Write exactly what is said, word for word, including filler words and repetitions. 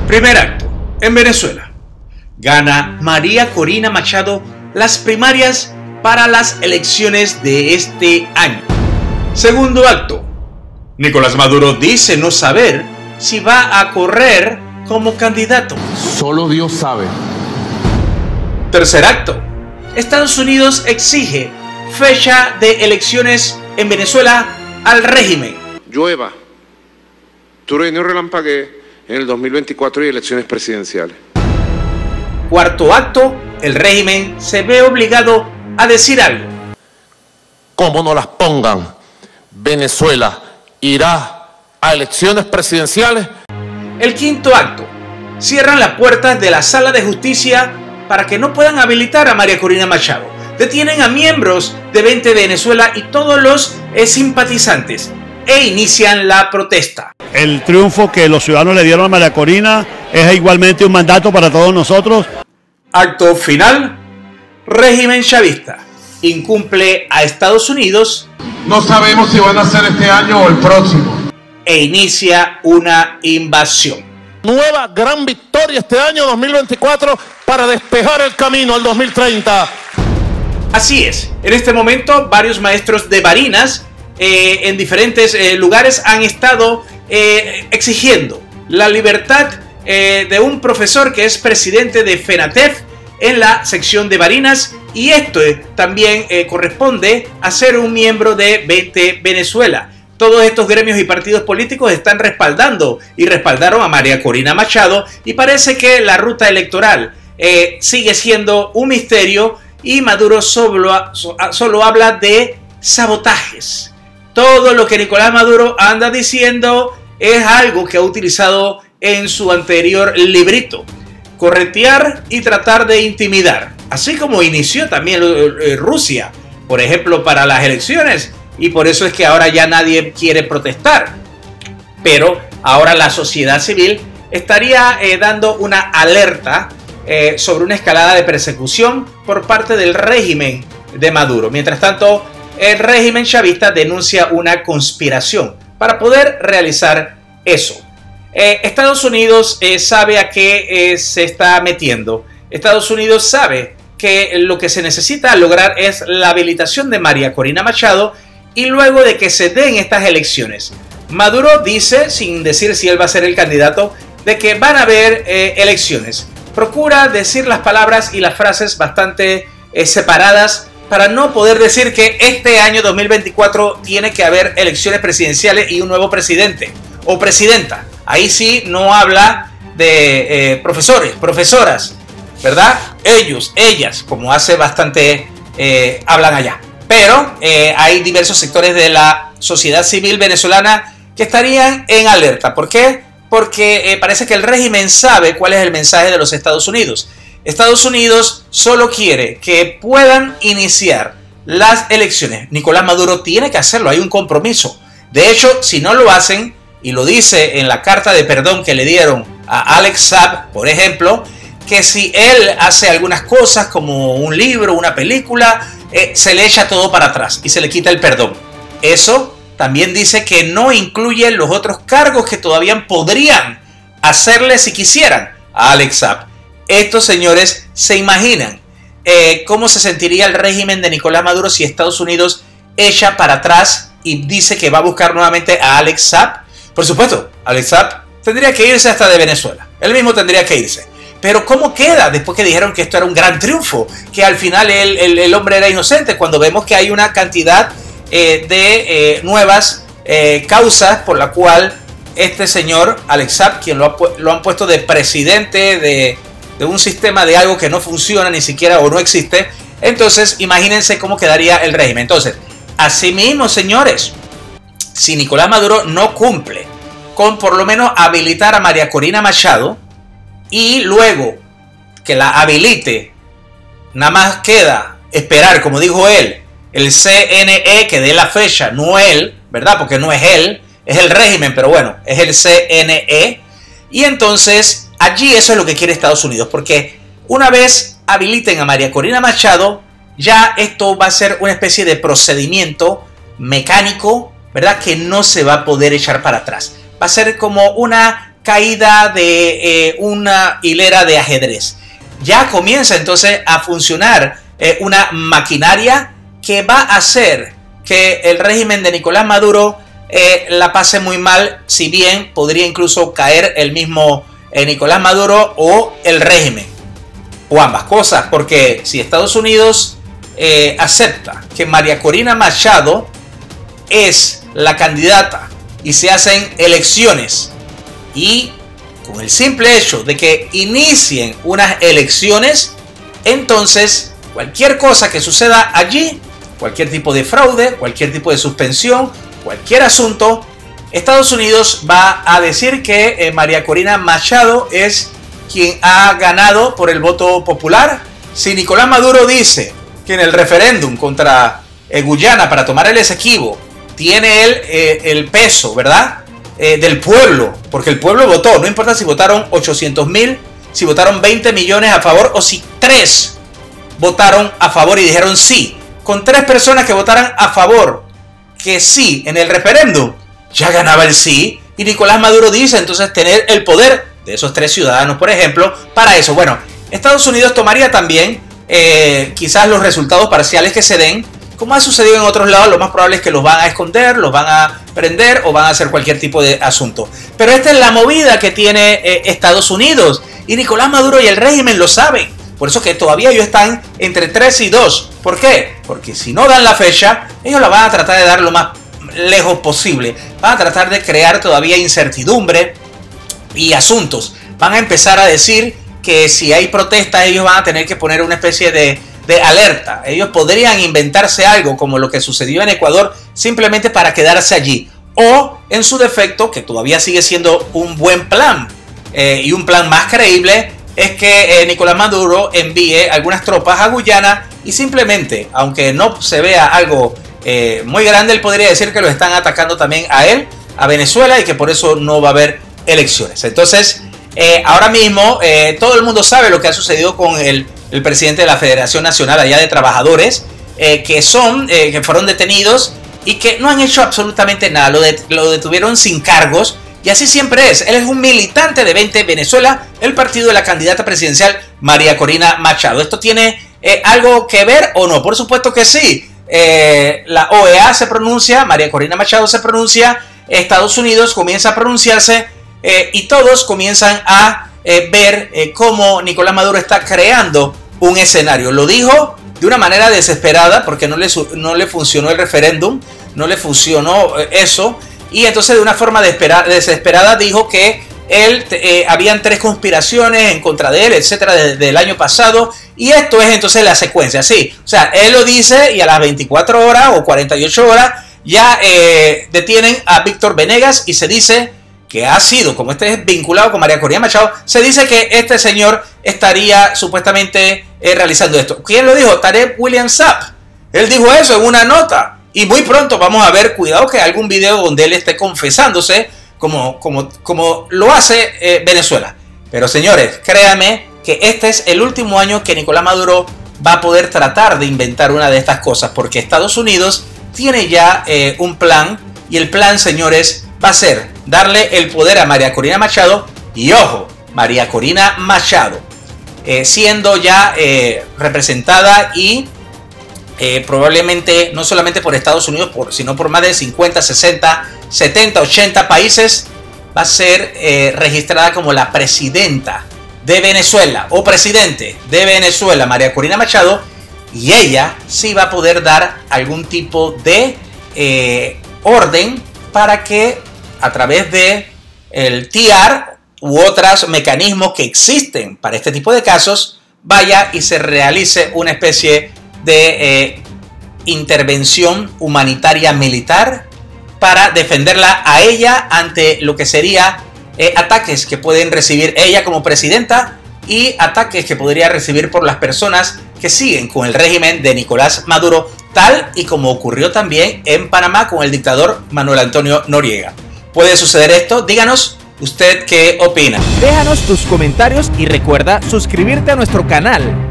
Primer acto. En Venezuela. Gana María Corina Machado las primarias para las elecciones de este año. Segundo acto. Nicolás Maduro dice no saber si va a correr como candidato. Solo Dios sabe. Tercer acto. Estados Unidos exige fecha de elecciones en Venezuela al régimen. Llueva, truene o relampaguee en el dos mil veinticuatro y elecciones presidenciales. Cuarto acto. El régimen se ve obligado a decir algo. Como no las pongan, Venezuela irá a elecciones presidenciales. El quinto acto. Cierran las puertas de la Sala de Justicia para que no puedan habilitar a María Corina Machado. Detienen a miembros de Vente Venezuela y todos los eh, simpatizantes e inician la protesta. El triunfo que los ciudadanos le dieron a María Corina es igualmente un mandato para todos nosotros. Acto final. Régimen chavista incumple a Estados Unidos. No sabemos si van a ser este año o el próximo. E inicia una invasión. Nueva gran victoria este año dos mil veinticuatro para despejar el camino al dos mil treinta. Así es. En este momento varios maestros de Barinas eh, en diferentes eh, lugares han estado eh, exigiendo la libertad eh, de un profesor que es presidente de FENATEF en la sección de Barinas, y esto eh, también eh, corresponde a ser un miembro de Vente Venezuela. Todos estos gremios y partidos políticos están respaldando y respaldaron a María Corina Machado, y parece que la ruta electoral eh, sigue siendo un misterio y Maduro solo, solo habla de sabotajes. Todo lo que Nicolás Maduro anda diciendo es algo que ha utilizado en su anterior librito: corretear y tratar de intimidar, así como inició también Rusia, por ejemplo, para las elecciones. Y por eso es que ahora ya nadie quiere protestar. Pero ahora la sociedad civil estaría eh, dando una alerta eh, sobre una escalada de persecución por parte del régimen de Maduro. Mientras tanto, el régimen chavista denuncia una conspiración para poder realizar eso. Eh, Estados Unidos eh, sabe a qué eh, se está metiendo. Estados Unidos sabe que lo que se necesita lograr es la habilitación de María Corina Machado. Y luego de que se den estas elecciones, Maduro dice, sin decir si él va a ser el candidato, de que van a haber eh, elecciones. Procura decir las palabras y las frases bastante eh, separadas para no poder decir que este año dos mil veinticuatro tiene que haber elecciones presidenciales y un nuevo presidente o presidenta. Ahí sí no habla de eh, profesores, profesoras, ¿verdad? Ellos, ellas, como hace bastante, eh, hablan allá. Pero eh, hay diversos sectores de la sociedad civil venezolana que estarían en alerta. ¿Por qué? Porque eh, parece que el régimen sabe cuál es el mensaje de los Estados Unidos. Estados Unidos solo quiere que puedan iniciar las elecciones. Nicolás Maduro tiene que hacerlo, hay un compromiso. De hecho, si no lo hacen, y lo dice en la carta de perdón que le dieron a Alex Saab, por ejemplo, que si él hace algunas cosas como un libro, una película, eh, se le echa todo para atrás y se le quita el perdón. Eso también dice que no incluye los otros cargos que todavía podrían hacerle si quisieran a Alex Saab. Estos señores se imaginan eh, cómo se sentiría el régimen de Nicolás Maduro si Estados Unidos echa para atrás y dice que va a buscar nuevamente a Alex Saab. Por supuesto, Alex Saab tendría que irse hasta de Venezuela. Él mismo tendría que irse. Pero ¿cómo queda después que dijeron que esto era un gran triunfo? Que al final el, el, el hombre era inocente, cuando vemos que hay una cantidad eh, de eh, nuevas eh, causas por la cual este señor Alex Saab, quien lo, ha, lo han puesto de presidente de, de un sistema de algo que no funciona ni siquiera o no existe. Entonces imagínense cómo quedaría el régimen. Entonces, asimismo, señores, si Nicolás Maduro no cumple con por lo menos habilitar a María Corina Machado, y luego que la habilite, nada más queda esperar, como dijo él, el C N E que dé la fecha, no él, ¿verdad? Porque no es él, es el régimen, pero bueno, es el C N E. Y entonces allí eso es lo que quiere Estados Unidos, porque una vez habiliten a María Corina Machado, ya esto va a ser una especie de procedimiento mecánico, ¿verdad? Que no se va a poder echar para atrás. Va a ser como una caída de eh, una hilera de ajedrez. Ya comienza entonces a funcionar eh, una maquinaria que va a hacer que el régimen de Nicolás Maduro eh, la pase muy mal, si bien podría incluso caer el mismo eh, Nicolás Maduro o el régimen, o ambas cosas, porque si Estados Unidos eh, acepta que María Corina Machado es la candidata y se hacen elecciones, y con el simple hecho de que inicien unas elecciones, entonces cualquier cosa que suceda allí, cualquier tipo de fraude, cualquier tipo de suspensión, cualquier asunto, Estados Unidos va a decir que eh, María Corina Machado es quien ha ganado por el voto popular. Si Nicolás Maduro dice que en el referéndum contra eh, Guyana para tomar el Esequibo tiene él eh, el peso, ¿verdad?, eh, del pueblo, porque el pueblo votó, no importa si votaron ochocientos mil, si votaron veinte millones a favor o si tres votaron a favor y dijeron sí. Con tres personas que votaran a favor que sí en el referéndum, ya ganaba el sí, y Nicolás Maduro dice entonces tener el poder de esos tres ciudadanos, por ejemplo, para eso. Bueno, Estados Unidos tomaría también eh, quizás los resultados parciales que se den, como ha sucedido en otros lados. Lo más probable es que los van a esconder, los van a prender o van a hacer cualquier tipo de asunto. Pero esta es la movida que tiene eh, Estados Unidos, y Nicolás Maduro y el régimen lo saben. Por eso que todavía ellos están entre tres y dos. ¿Por qué? Porque si no dan la fecha, ellos la van a tratar de dar lo más lejos posible. Van a tratar de crear todavía incertidumbre y asuntos. Van a empezar a decir que si hay protestas, ellos van a tener que poner una especie de, de alerta. Ellos podrían inventarse algo como lo que sucedió en Ecuador, simplemente para quedarse allí. O, en su defecto, que todavía sigue siendo un buen plan, eh, y un plan más creíble, es que eh, Nicolás Maduro envíe algunas tropas a Guyana y simplemente, aunque no se vea algo eh, muy grande, él podría decir que lo están atacando también a él, a Venezuela, y que por eso no va a haber elecciones. Entonces, eh, ahora mismo eh, todo el mundo sabe lo que ha sucedido con el, el presidente de la Federación Nacional allá de Trabajadores, eh, que son, eh, que fueron detenidos y que no han hecho absolutamente nada. Lo, de, lo detuvieron sin cargos. Y así siempre es. Él es un militante de veinte Venezuela, el partido de la candidata presidencial María Corina Machado. ¿Esto tiene eh, algo que ver o no? Por supuesto que sí. Eh, la O E A se pronuncia, María Corina Machado se pronuncia, Estados Unidos comienza a pronunciarse, eh, y todos comienzan a eh, ver eh, cómo Nicolás Maduro está creando un escenario. Lo dijo de una manera desesperada porque no le, no le funcionó el referéndum, no le funcionó eh, eso. Y entonces de una forma desesperada dijo que él, eh, habían tres conspiraciones en contra de él, etcétera, desde el año pasado. Y esto es entonces la secuencia, sí. O sea, él lo dice y a las veinticuatro horas o cuarenta y ocho horas ya eh, detienen a Víctor Venegas y se dice que ha sido, como este es vinculado con María Corina Machado, se dice que este señor estaría supuestamente eh, realizando esto. ¿Quién lo dijo? Tarek William Saab. Él dijo eso en una nota. Y muy pronto vamos a ver, cuidado, que algún video donde él esté confesándose como, como, como lo hace eh, Venezuela. Pero señores, créanme que este es el último año que Nicolás Maduro va a poder tratar de inventar una de estas cosas, porque Estados Unidos tiene ya eh, un plan, y el plan, señores, va a ser darle el poder a María Corina Machado. Y ojo, María Corina Machado eh, siendo ya eh, representada y Eh, probablemente no solamente por Estados Unidos, por, sino por más de cincuenta, sesenta, setenta, ochenta países, va a ser eh, registrada como la presidenta de Venezuela o presidente de Venezuela, María Corina Machado, y ella sí va a poder dar algún tipo de eh, orden para que a través de el T R u otros mecanismos que existen para este tipo de casos, vaya y se realice una especie de eh, intervención humanitaria militar para defenderla a ella ante lo que sería eh, ataques que pueden recibir ella como presidenta y ataques que podría recibir por las personas que siguen con el régimen de Nicolás Maduro, tal y como ocurrió también en Panamá con el dictador Manuel Antonio Noriega. ¿Puede suceder esto? Díganos usted qué opina. Déjanos tus comentarios y recuerda suscribirte a nuestro canal.